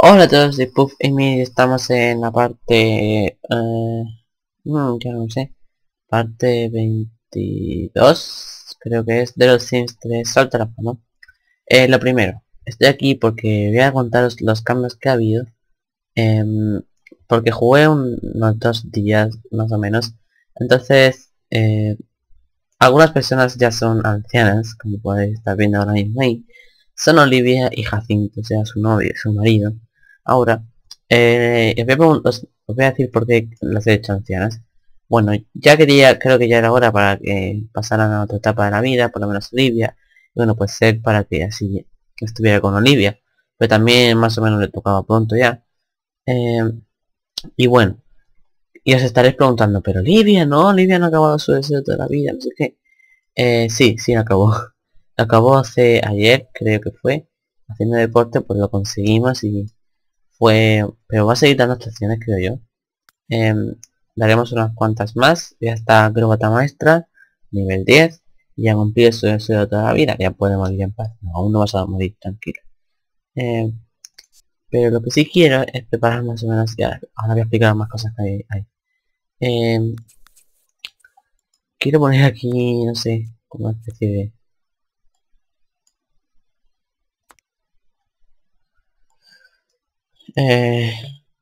Hola a todos de Puff y Me, estamos en la parte... ya no sé, parte 22, creo que es, de los Sims 3 Salta la Fama. Lo primero, estoy aquí porque voy a contaros los cambios que ha habido, porque jugué unos 2 días más o menos, entonces algunas personas ya son ancianas, como podéis estar viendo ahora mismo ahí. Son Olivia y Jacinto, o sea, su novio, su marido. Ahora, os voy a decir por qué las he hecho ancianas. Bueno, ya quería, creo que ya era hora para que pasaran a otra etapa de la vida, por lo menos Olivia. Y bueno, pues ser para que así estuviera con Olivia. Pero también más o menos le tocaba pronto ya. Eh, y bueno, y os estaréis preguntando, pero Olivia, no, Olivia no ha acabado su deseo de la vida, no sé qué. Sí, acabó. Acabó hace ayer, creo que fue. Haciendo deporte, pues lo conseguimos y fue... Pero va a seguir dando actuaciones, creo yo. Em, Daremos unas cuantas más. Ya está acróbata maestra, nivel 10. Y ya cumplido su deseo de toda la vida. Ya puede morir en paz. No, aún no vas a morir tranquilo. Em, pero lo que sí quiero es preparar más o menos... Ya, ahora voy a explicar más cosas que hay. Em, Quiero poner aquí, no sé, como una especie de... Eh,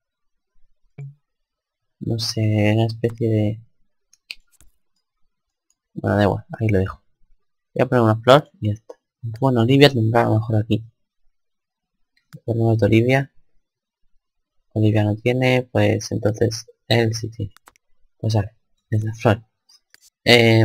no sé, una especie de... Bueno, da igual, ahí lo dejo. Voy a poner una flor y ya está. Bueno, Olivia tendrá a lo mejor aquí. Ponemos de Olivia. Olivia no tiene, pues entonces él sí tiene. Pues vale, es la flor. Eh,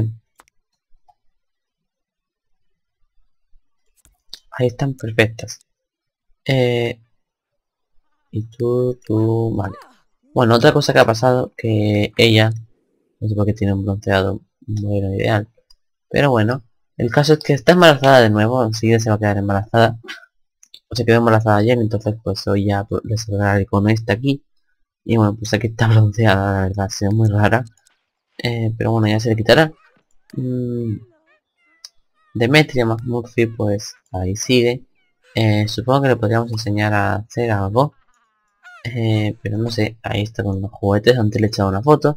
Ahí están perfectas. Eh, y vale. Bueno, otra cosa que ha pasado, que ella, no sé por qué tiene un bronceado bueno ideal. Pero bueno, el caso es que está embarazada de nuevo, enseguida se va a quedar embarazada. O se quedó embarazada ayer, entonces pues hoy ya pues, le saldrá el icono este aquí. Y bueno, pues aquí está bronceada, la verdad, ha sido muy rara. Pero bueno, ya se le quitará. Mm, Demetria McMurphy, pues ahí sigue. Supongo que le podríamos enseñar a hacer algo. Pero no sé, ahí está con los juguetes, antes le he echado una foto.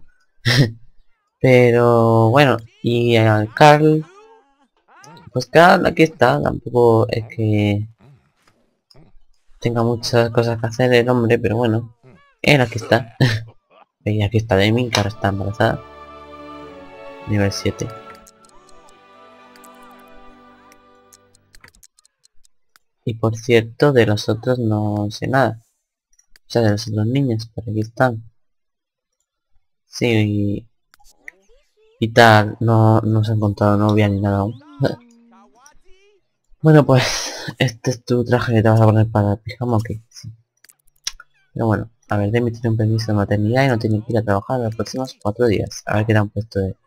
Pero bueno, y al Carl, pues Carl aquí está, tampoco es que tenga muchas cosas que hacer el hombre, pero bueno, él aquí está. Y aquí está Demi, que ahora está embarazada. Nivel 7. Y por cierto, de los otros no sé nada. O sea, de los otros niños, por aquí están. Sí, y tal, no se ha encontrado novia ni nada aún. Bueno, pues, este es tu traje que te vas a poner para el pijama, ok. Sí. Pero bueno, a ver, Demi tiene un permiso de maternidad y no tiene que ir a trabajar los próximos 4 días. A ver qué te han puesto de...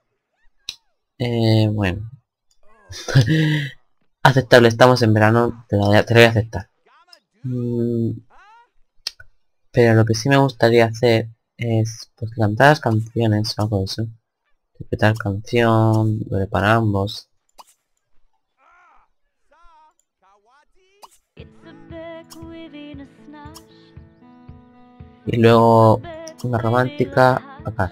bueno. Aceptable, estamos en verano, te lo voy a aceptar. Mm, pero lo que sí me gustaría hacer es pues cantar canciones o algo de eso. Interpretar canción, lo para ambos. Y luego una romántica acá.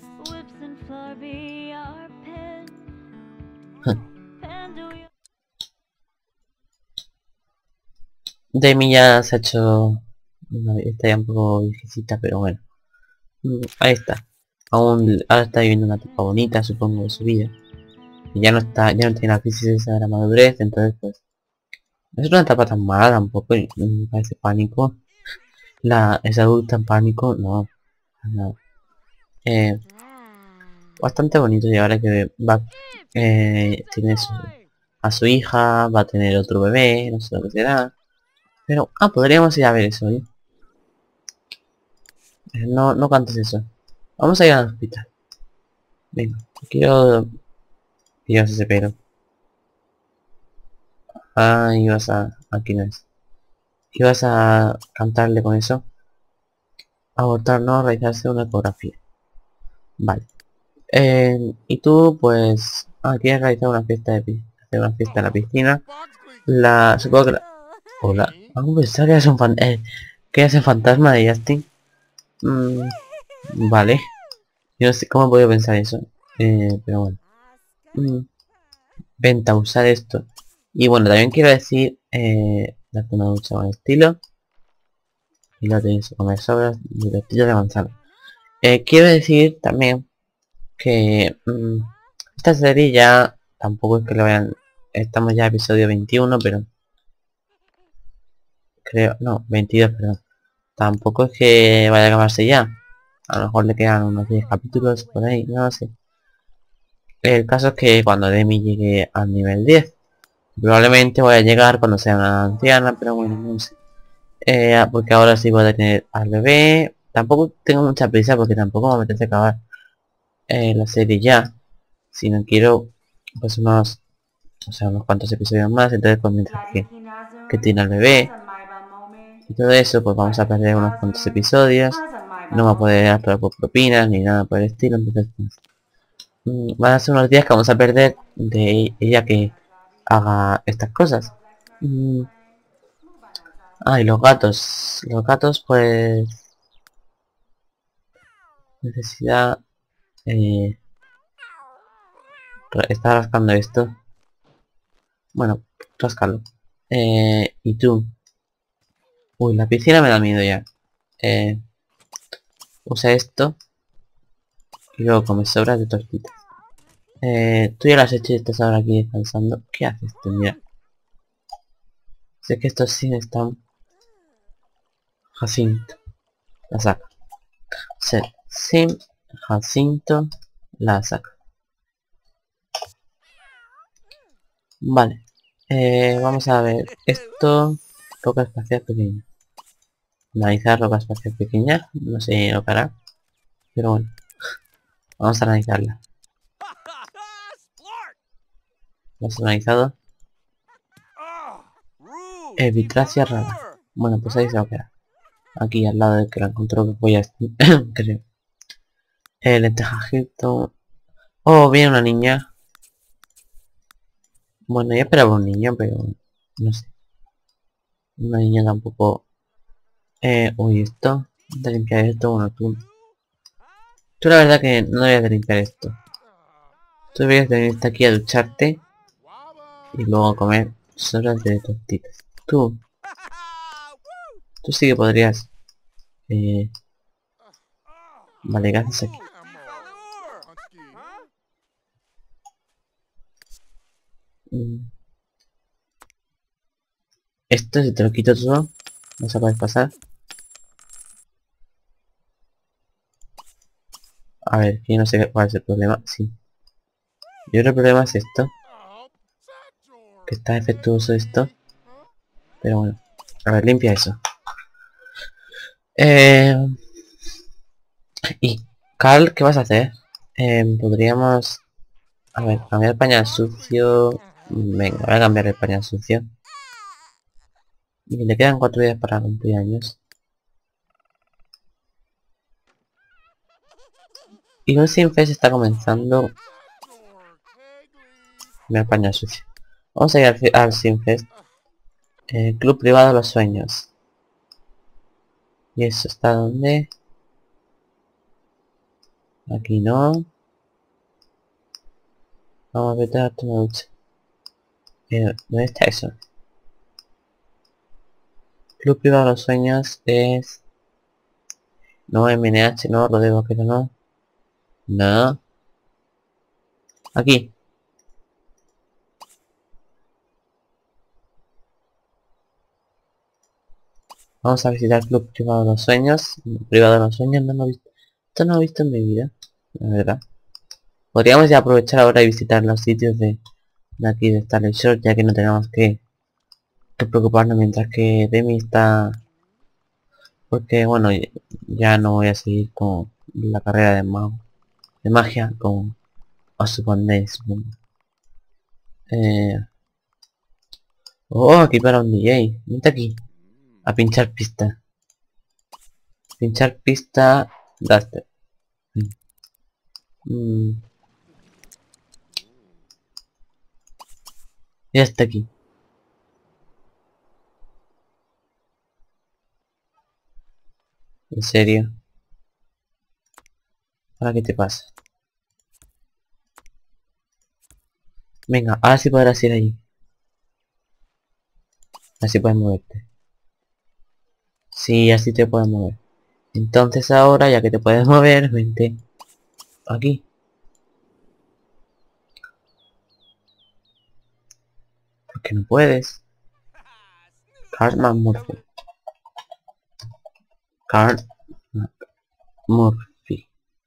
Demi ya se ha hecho... Está ya un poco viejecita, pero bueno. Ahí está. Ahora está viviendo una etapa bonita, supongo, de su vida. Y ya no tiene la crisis esa de la madurez, entonces pues... No es una etapa tan mala tampoco, y me parece pánico. Es adulta en pánico, no. No. Eh, Bastante bonito y ahora que va... tiene a su hija, va a tener otro bebé, no sé lo que será. Pero, podríamos ir a ver eso, ¿eh? No cantes eso. Vamos a ir al hospital. Venga, quiero ese pelo. Ibas a... Aquí no es. Ibas a cantarle con eso. Abortar, no, realizarse una ecografía. Vale. Y tú, pues... quieres realizar una fiesta hacer una fiesta en la piscina. Supongo que Hola. Vamos a pensar que es un fan... ¿Qué hace fantasma de Justin? Vale. Yo no sé cómo he podido pensar eso. Pero bueno. Mm, Venta, usar esto. Y bueno, también quiero decir, darte una ducha con estilo. Y lo tenéis que comer sobras y tortillas de manzana. Quiero decir también que esta serie ya tampoco es que lo vean. Estamos ya episodio 21, pero creo, no, 22, perdón. Tampoco es que vaya a acabarse ya. A lo mejor le quedan unos 10 capítulos por ahí, no lo sé. El caso es que cuando Demi llegue al nivel 10, probablemente voy a llegar cuando sea una anciana, pero bueno, no sé. Porque ahora sí voy a tener al bebé. Tampoco tengo mucha prisa porque tampoco me apetece acabar la serie ya. Si no quiero, pues unos, o sea, unos cuantos episodios más. Entonces pues mientras que tiene al bebé y todo eso, pues vamos a perder unos cuantos episodios. No va a poder actuar por propinas ni nada por el estilo. Entonces pues, van a ser unos días que vamos a perder de ella que haga estas cosas. Mm, y los gatos. Los gatos pues necesidad. Eh, está rascando esto. Bueno, rascarlo. Y tú. Uy, la piscina me da miedo ya. Eh, Usa esto. Y luego come sobras de tortitas. Tú ya las has hecho y estás ahora aquí descansando. ¿Qué haces tú? Mira. Sé que estos sí están. Jacinto. La saca. Ser. Sim. Jacinto. La saca. Vale. Vamos a ver. Esto. Roca espacial pequeña. Analizar roca espacial pequeña. No sé lo que hará. Pero bueno. Vamos a analizarla. ¿Lo has analizado? Vitracia rara. Bueno, pues ahí se va a quedar. Aquí al lado del que la encontró que voy a... creo. Lentejajito. Oh, viene una niña. Bueno, ya esperaba un niño, pero... No sé. Una niña tampoco... uy, esto. De limpiar esto, bueno, tú... Tú la verdad que no debes de limpiar esto. Tú deberías de venirte aquí a ducharte. Y luego comer sobras de tortitas. Tú sí que podrías... Eh, vale, ¿qué haces aquí? Mm, Esto si te lo quito todo, no se puede pasar. A ver, que no sé cuál es el problema. Sí. Yo creo que el problema es esto. Que está defectuoso esto. Pero bueno. A ver, limpia eso. Eh, y Carl, ¿qué vas a hacer? Podríamos... A ver, cambiar el pañal sucio. Venga, voy a cambiar el pañal sucio. Y le quedan 4 días para cumplir años. Y un Sinfest está comenzando. Cambiar el pañal sucio. Vamos a ir al Sinfest. Club privado de los sueños. ¿Y eso está donde? Aquí no. Vamos a meter a una ducha. ¿Dónde está eso? Club privado de los sueños es... No, MNH, no, Rodeo Vaquero, no. No. Aquí. Vamos a visitar el Club Privado de los Sueños. Privado de los Sueños no lo he visto. Esto no lo he visto en mi vida, la verdad. Podríamos ya aprovechar ahora y visitar los sitios de aquí de Starlight Shore, ya que no tenemos que preocuparnos mientras que Demi está... Porque bueno, ya no voy a seguir con la carrera de mago, de magia con Osborne, supongo. Oh, aquí para un DJ. Vente aquí. A pinchar pista. Pinchar pista. Duster. Mm, ya está aquí. ¿En serio? ¿Ahora qué te pasa? Venga, ahora sí podrás ir allí. Así puedes moverte. Sí, así te puedes mover. Entonces ahora, ya que te puedes mover, vente aquí. Porque no puedes. Cartman Murphy. Cartman Murphy.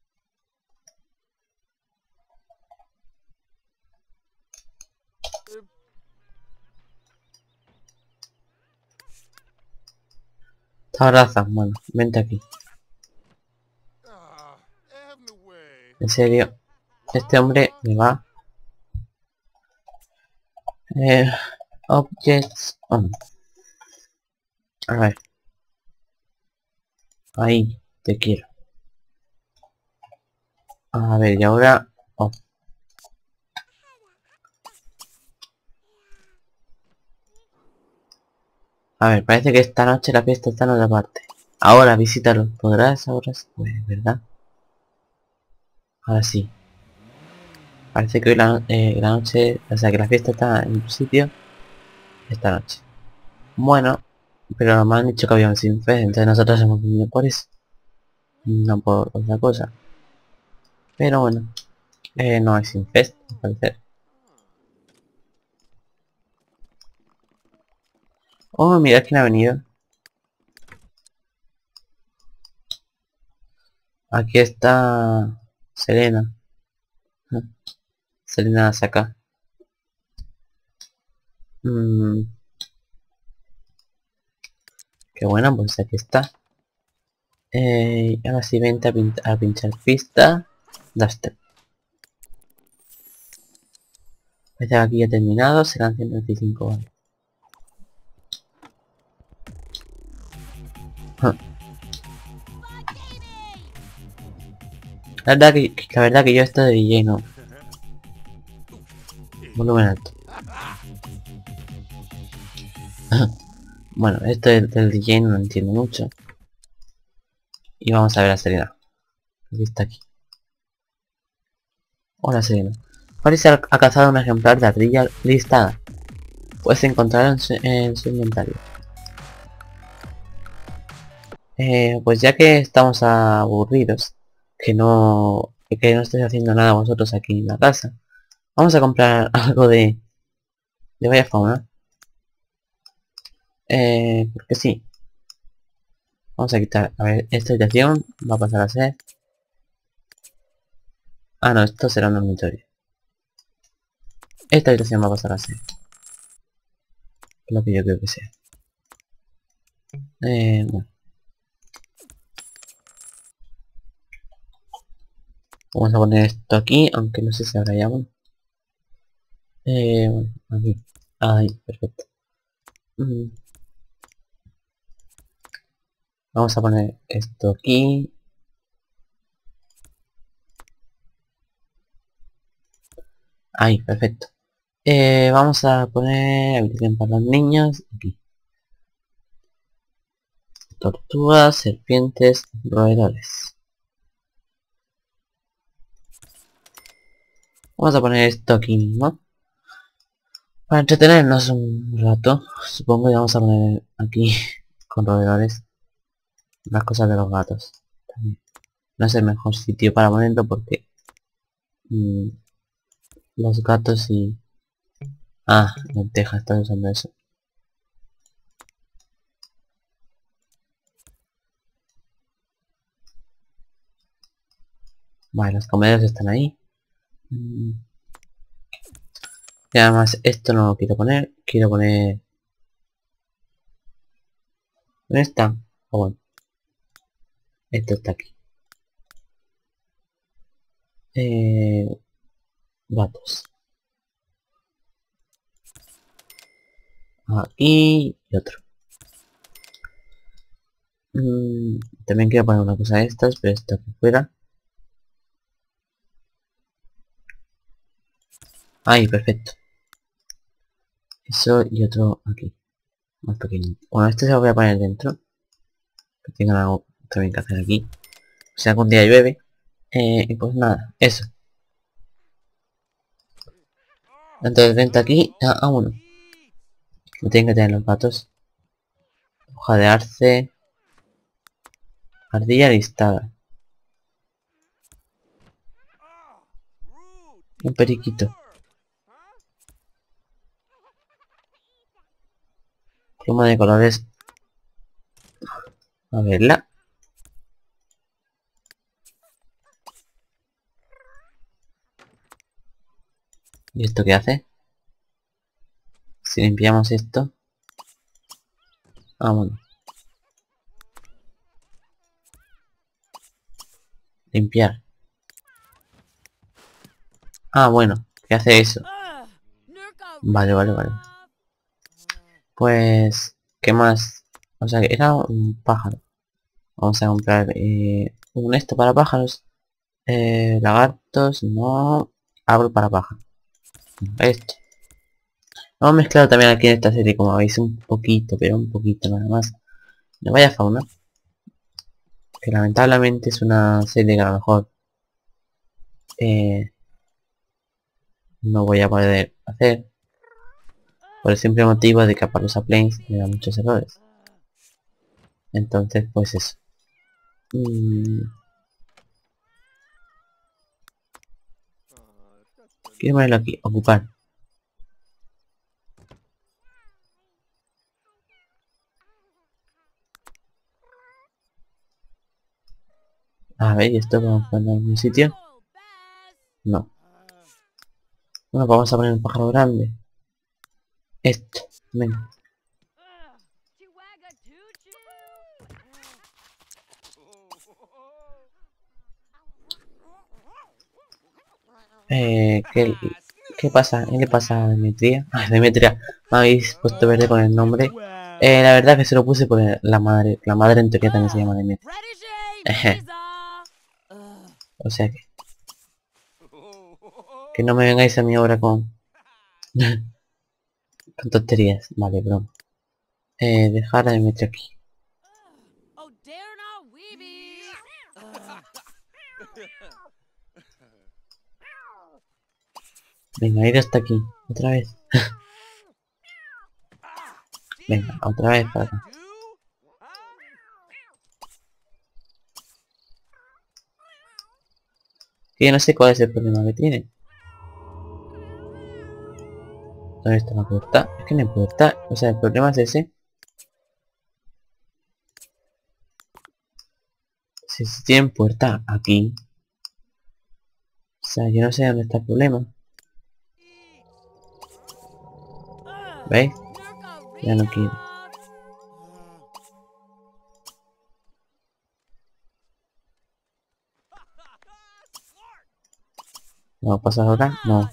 Tarazan, bueno, vente aquí. En serio, este hombre me va. Eh, objects on. A ver, ahí, te quiero. A ver, y ahora... oh, a ver, parece que esta noche la fiesta está en otra parte. Ahora visítalo. ¿Podrás? Ahora sí. Pues, ¿verdad? Ahora sí. Parece que hoy la noche... O sea, que la fiesta está en un sitio esta noche. Bueno, pero me han dicho que había un Sinfest, entonces nosotros hemos venido por eso. No por otra cosa. Pero bueno, no hay Sinfest, al parecer. Oh, mira quién ha venido. Aquí está Selena. Selena saca. Mm, qué buena, pues aquí está. Ahora sí vente a pinchar pista. Duster. Parece que aquí ya ha terminado, serán 125 balas. La verdad que yo esto de DJ no. Volumen alto. Bueno, esto del DJ no lo entiendo mucho. Y vamos a ver a Serena. Aquí está aquí. Hola Serena. Parece ha cazado un ejemplar de ardilla listada. Puedes encontrarlo en su inventario. Pues ya que estamos aburridos, que no estáis haciendo nada vosotros aquí en la casa, vamos a comprar algo de vaya fauna. Porque sí. Vamos a quitar, a ver, esta habitación va a pasar a ser... Ah, no, esto será un dormitorio. Esta habitación va a pasar a ser lo que yo creo que sea. Bueno, vamos a poner esto aquí, aunque no sé si habrá ya uno. Bueno, aquí. Ahí, perfecto. Mm, Vamos a poner esto aquí. Ahí, perfecto. Vamos a poner habitación para los niños. Aquí. Tortugas, serpientes, roedores. Vamos a poner esto aquí mismo. Para entretenernos un rato. Supongo que vamos a poner aquí con roedores las cosas de los gatos. También. No es el mejor sitio para ponerlo porque mm, los gatos y... Ah, lenteja, estás usando eso. Vale, los comederos están ahí. Y además esto no lo quiero poner. Quiero poner... ¿Dónde está? Oh, bueno, esto está aquí. Eh, gatos. Aquí y otro. También quiero poner una cosa de estas, pero esto aquí fuera. Ahí, perfecto. Eso y otro aquí. Más pequeño. Bueno, este se lo voy a poner dentro. Que tengan algo también que hacer aquí. O sea, algún día llueve. Y pues nada, eso. Entonces vente aquí. Bueno. No tienen que tener los gatos. Hoja de arce. Ardilla listada. Un periquito. Pluma de colores. A verla. ¿Y esto qué hace? Si limpiamos esto. Bueno. Limpiar. Bueno. ¿Qué hace eso? Vale. Pues... ¿qué más? O sea, que era un pájaro. Vamos a comprar un esto para pájaros. Lagartos, no. Árbol para pájaros. Esto. Vamos a mezclar también aquí en esta serie, como veis, un poquito, pero un poquito nada más. No vaya fauna. Que lamentablemente es una serie que a lo mejor no voy a poder hacer. Por el simple motivo de que a Palusa Plains me da muchos errores. Entonces, pues eso. Quiero ponerlo aquí, ocupar. A ver, ¿y esto vamos a ponerlo en algún sitio? No. Bueno, vamos a poner un pájaro grande. Esto, venga. ¿Qué pasa? ¿Qué le pasa a Demetria? Demetria, me habéis puesto verde con el nombre. La verdad que se lo puse por la madre. La madre en teoría también se llama Demetria. O sea que no me vengáis a mi obra con... con tonterías. Vale, broma. Dejar a Demetria aquí. Venga, ir hasta aquí. Otra vez. Venga, otra vez para acá. Que yo no sé cuál es el problema que tiene. ¿Dónde está la puerta? Es que no hay puerta. O sea, el problema es ese. Si tienen puerta aquí. O sea, yo no sé dónde está el problema. ¿Veis? Ya no quiero. ¿No pasa ahora? No.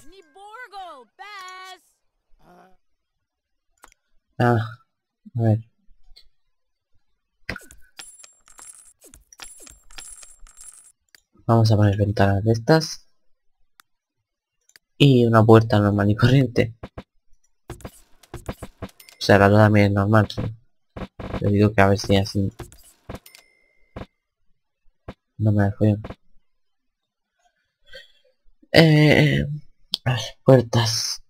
A ver. Vamos a poner ventanas de estas. Y una puerta normal y corriente. O sea, la otra también es normal. Le digo que a ver si así no me fue. Las puertas.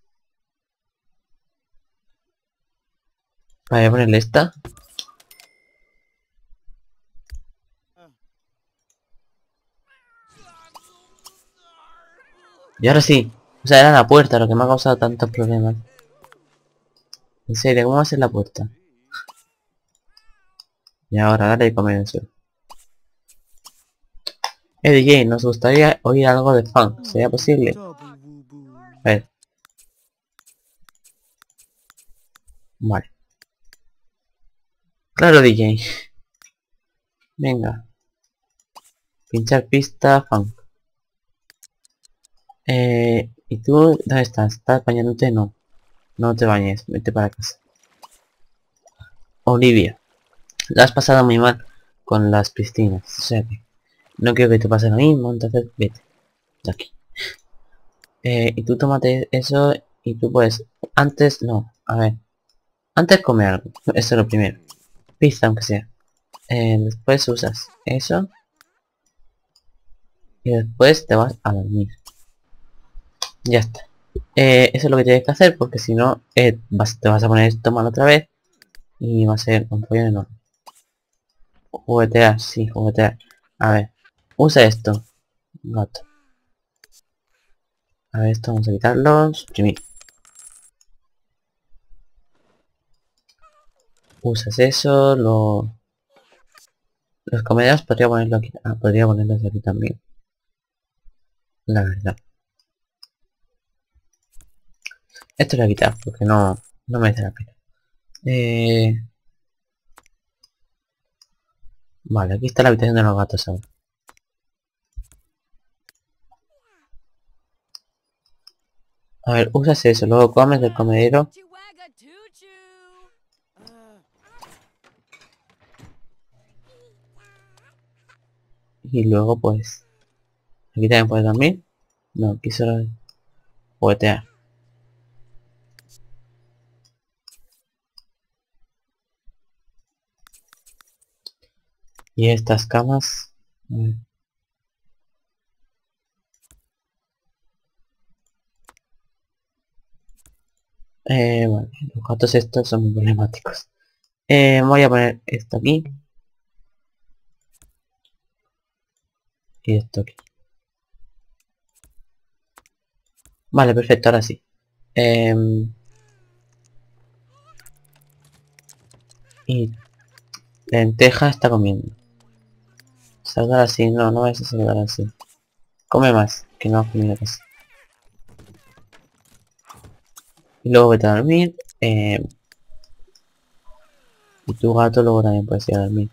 Voy a ponerle esta. Y ahora sí. O sea, era la puerta lo que me ha causado tantos problemas. En serio, ¿cómo va a ser la puerta? Y ahora dale de comer en suelo. DJ, nos gustaría oír algo de funk. ¿Sería posible? A ver. Vale. Claro, DJ. Venga. Pinchar pista, funk. ¿Y tú dónde estás? ¿Estás bañándote? No. No te bañes, vete para casa. Olivia. La has pasado muy mal con las piscinas. O sea que no quiero que te pase lo mismo, entonces vete. De aquí. Y tú tómate eso y tú puedes... Antes, no. A ver. Antes come algo. Eso es lo primero. Pizza, aunque sea. Después usas eso. Y después te vas a dormir. Ya está. Eso es lo que tienes que hacer porque si no te vas a poner esto mal otra vez. Y va a ser un pollo enorme. Juguetear, sí, juguetear. A ver, usa esto, gato. A ver, esto vamos a quitarlo, suprimir. Usas eso, los comederos podría ponerlo aquí. Ah, podría ponerlos aquí también. La verdad. Esto lo voy a quitar porque no merece la pena. Vale, aquí está la habitación de los gatos ahora. A ver, usas eso, luego comes del comedero. Y luego pues... Aquí también puedes dormir. No, aquí solo juguetear. Y estas camas... A ver. Vale, los gatos estos son muy problemáticos. Voy a poner esto aquí. Y esto aquí. Vale, perfecto, ahora sí. Y lenteja está comiendo. Saludar así, no vayas a saludar así. Come más, que no has comido casi. Y luego vete a dormir. Y tu gato luego también puedes ir a dormir.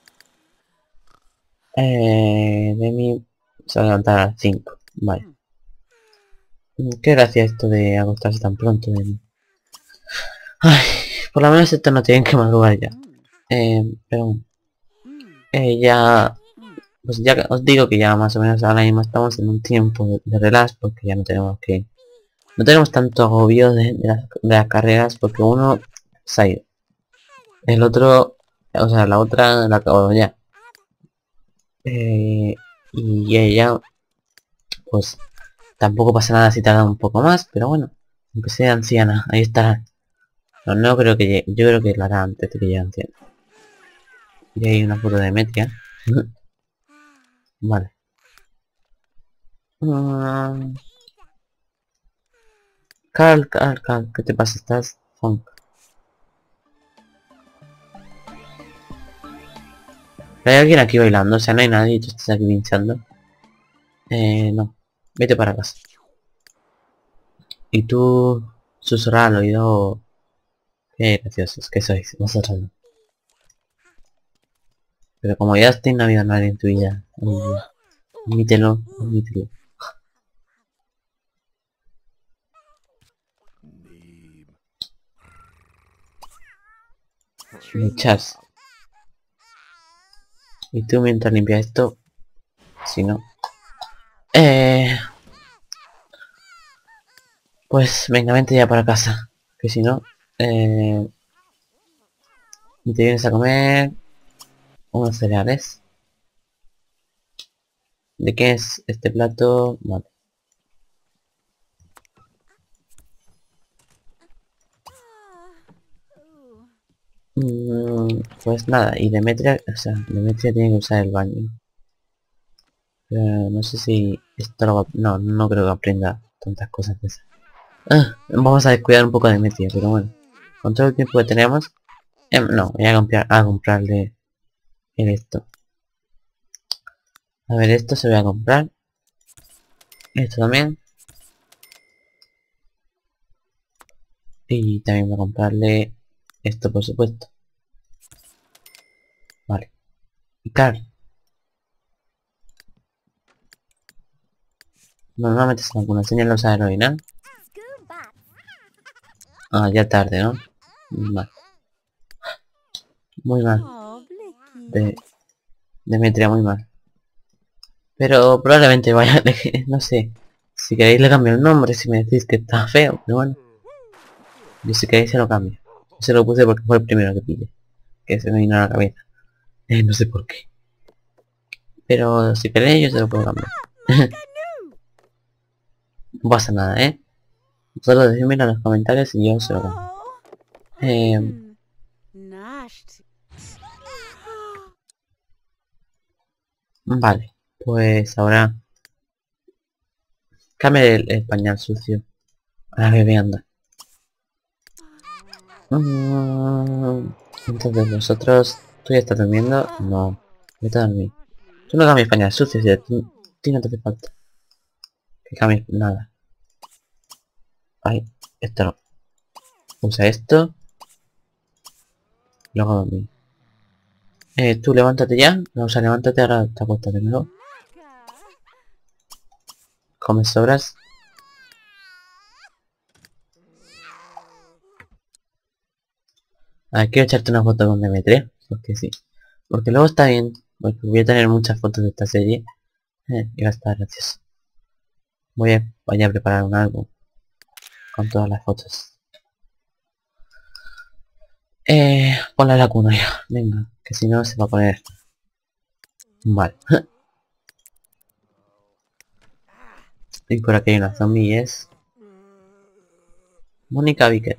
Demi se va a levantar a las 5. Vale. Qué gracia esto de acostarse tan pronto, Demi. Ay, por lo menos esto no tienen que madrugar ya. Pero ya... Pues ya os digo que ya más o menos ahora mismo estamos en un tiempo de relax porque ya no tenemos que... No tenemos tanto agobio de las carreras porque uno se ha ido. El otro... O sea, la otra la acabó ya. Y ella... Pues tampoco pasa nada si tarda un poco más, pero bueno. Aunque sea anciana, ahí estará. No creo que llegue. Yo creo que lo hará antes de que llegue anciana. Y hay una foto de Metria. Vale. Carl, ¿qué te pasa? ¿Estás funk? ¿Hay alguien aquí bailando? O sea, no hay nadie y tú estás aquí pinchando. No. Vete para casa. Y tú susurrar al oído. Qué graciosos que sois, vosotros no. Pero como ya no ha habido nadie en tu vida. Admítelo, admítelo. Luchas. Y tú mientras limpias esto. Si no. Pues venga, vente ya para casa. Que si no. Y te vienes a comer unos cereales. ¿De qué es este plato? Vale. Pues nada, y Demetria, o sea, Demetria tiene que usar el baño. Pero no sé si esto lo va... No creo que aprenda tantas cosas de esas. Vamos a descuidar un poco a Demetria, pero bueno. Con todo el tiempo que tenemos... no, voy a comprarle esto. A ver, esto se lo voy a comprar. Esto también. Y también voy a comprarle esto, por supuesto. Vale. Y Carl. Normalmente se alguna señal los aerolíneas. Ah, ya tarde, ¿no? Vale. Muy mal. Demetria, muy mal. Pero probablemente vaya... no sé. Si queréis le cambio el nombre, si me decís que está feo. Pero bueno. Yo si queréis se lo cambio. Se lo puse porque fue el primero que pille. Que se me vino a la cabeza. No sé por qué. Pero si queréis yo se lo puedo cambiar. No pasa nada, Solo decídmelo en los comentarios y yo se lo cambio. Vale. Pues ahora... Cambia el pañal sucio. A la bebé anda. Entonces vosotros... ¿Tú ya estás durmiendo? No. Vete a dormir. Tú no cambies pañal sucio, si a ti no te hace falta. Que cambies nada. Ay, esto no. Usa esto. Luego dormir. Tú levántate ya. No, o sea, levántate ahora, te acuestas de nuevo. Comes sobras. A ver, quiero echarte una foto con Demetria. Porque sí. Porque luego está bien. Porque voy a tener muchas fotos de esta serie. Y va a estar gracioso. Voy a preparar un álbum. Con todas las fotos. Ponla en la cuna ya. Venga. Que si no se va a poner mal. Y por aquí hay una zombie y es... Mónica Viquet.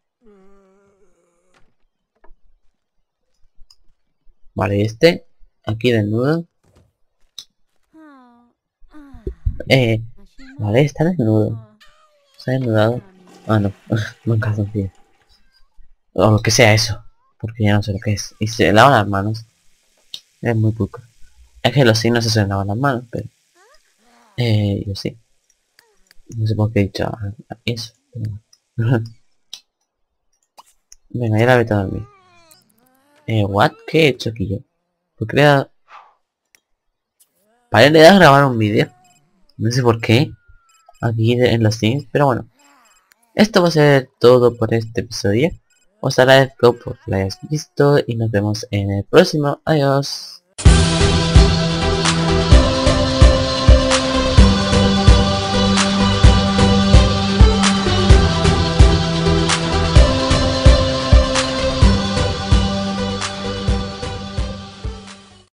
Vale, y este. Aquí desnudo. Vale, está desnudo. ¿Se ha desnudado? Ah, no. Nunca confío. O lo que sea eso. Porque ya no sé lo que es. Y se lava las manos. Es muy poco. Es que los signos se suelen lavar las manos, pero... yo sí. No sé por qué he dicho eso. Pero bueno. Venga, ya la vete a dormir. ¿What? ¿Qué he hecho aquí yo? Porque le he dado... Vale, le he dado a grabar un vídeo. No sé por qué. Aquí en los Sims, pero bueno. Esto va a ser todo por este episodio. Os agradezco por que lo hayáis visto y nos vemos en el próximo. Adiós.